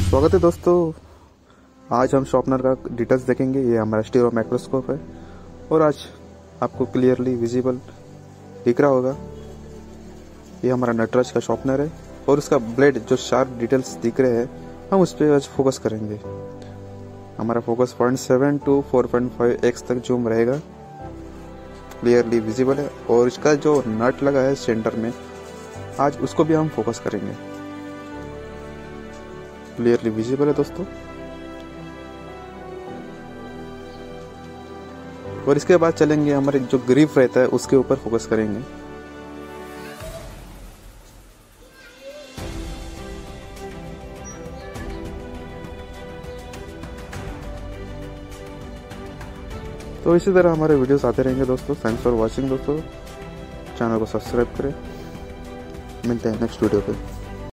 स्वागत है दोस्तों। आज हम शॉर्पनर का डिटेल्स देखेंगे। ये हमारा स्टीरो माइक्रोस्कोप है और आज आपको क्लियरली विजिबल दिख रहा होगा। ये हमारा नटराज का शॉर्पनर है और उसका ब्लेड जो शार्प डिटेल्स दिख रहे हैं हम उस पर आज फोकस करेंगे। हमारा फोकस 0.7 to 4.5x तक जूम रहेगा, क्लियरली विजिबल है। और इसका जो नट लगा है सेंटर में, आज उसको भी हम फोकस करेंगे, क्लियरली विजिबल है दोस्तों। और इसके बाद चलेंगे हमारे जो ग्रिप रहता है उसके ऊपर फोकस करेंगे। तो इसी तरह हमारे वीडियोस आते रहेंगे दोस्तों। थैंक्स फॉर वॉचिंग दोस्तों। चैनल को सब्सक्राइब करें। मिलते हैं नेक्स्ट वीडियो पे।